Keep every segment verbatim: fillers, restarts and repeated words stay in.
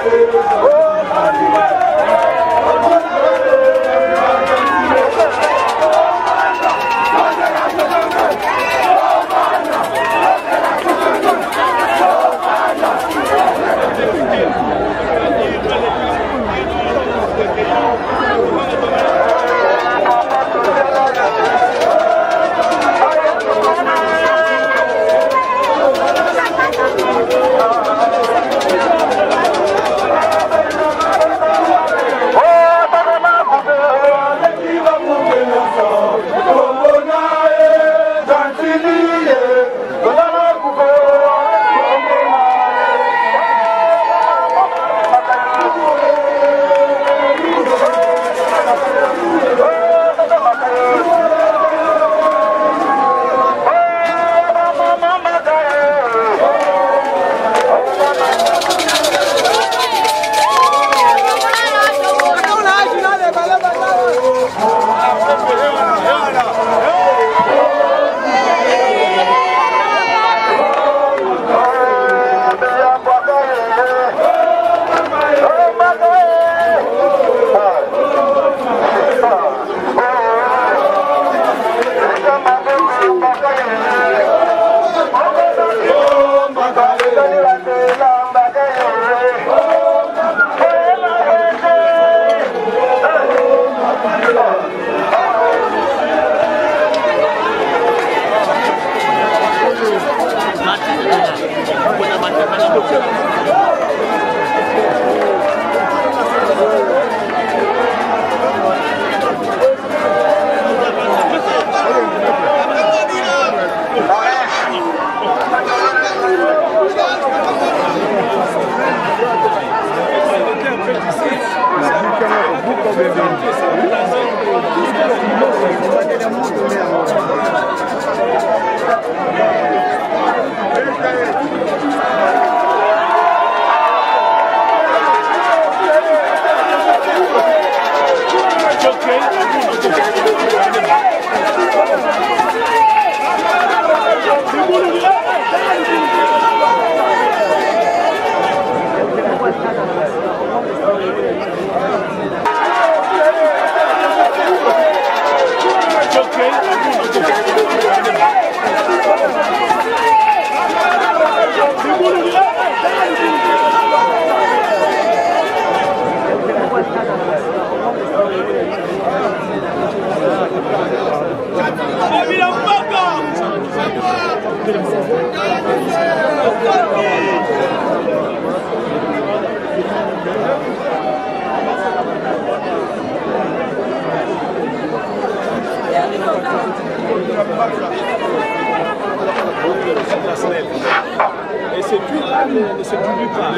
Et c'est plus là, c'est plus du pas.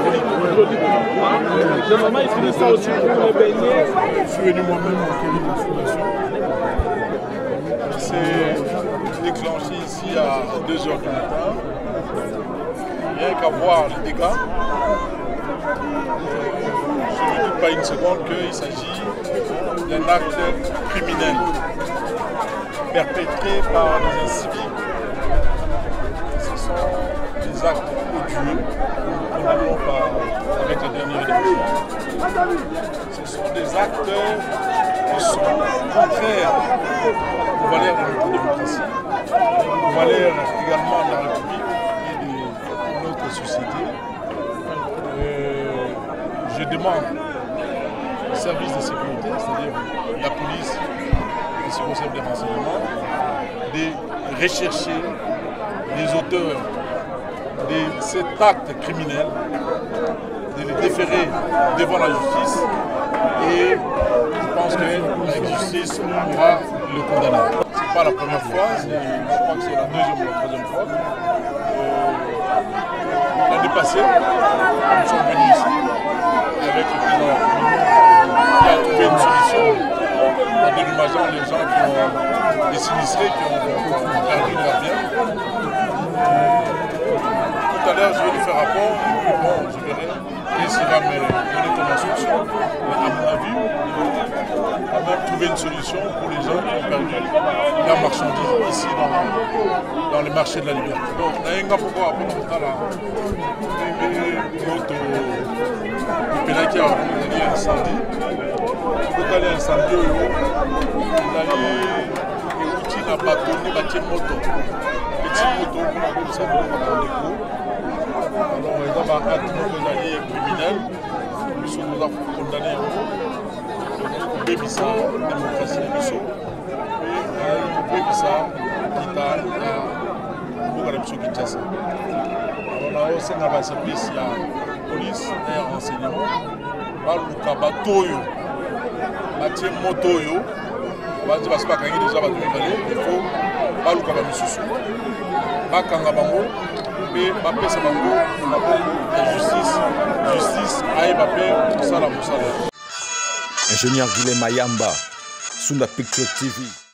Normalement, ils finissent ça aussi pour les baignets. Je suis venu moi-même en quelle consultation. C'est déclenché ici à deux heures du matin. Rien qu'à voir les dégâts, je ne doute pas une seconde qu'il s'agit d'un acte criminel perpétré par des incivils. Ce sont des actes odieux, nous condamnons pas avec la dernière élection. Ce sont des actes qui sont contraires aux valeurs de notre démocratie, aux valeurs également de la République et de notre société. Euh, je demande aux services de sécurité, c'est-à-dire la police et ce concept de renseignement, de rechercher les auteurs de cet acte criminel, de les déférer devant la justice, et je pense que la justice pourra le condamner. Ce n'est pas la première fois, je crois que c'est la deuxième ou la troisième fois. Euh, L'année passée, nous sommes venus ici avec le président qui a trouvé une solution en dédommageant les gens qui ont des sinistrés, qui ont perdu leur bien. Tout à l'heure, je vais lui faire rapport, et bon, je verrai qu'est-ce qu'il va me donner comme instruction. Mais à mon avis, on va même trouver une solution pour les gens qui ont perdu leurs marchandises ici dans, dans les marchés de la liberté. Donc, on a un gars pour voir, pour là, qui a organisé un incendie. Quand il y a un incendie, il a bâtonné la moto. Petit moto, comme ça, on a déco. Alors, il y a un acte criminel. Nous sommes condamnés. Nous avons ça, la démocratie de Bissau. Et nous avons ça, l'État, nous avons Kinshasa. Alors, on a aussi un service, il y a la police et renseignement. Baluka Batoyo, Mathieu Motoyo. Il faut baluka ba misusu bakanga bango pe bapesa bango la justice justice aye bape sala musala. Ingénieur Guilhem Mayamba, Sunda Picture T V.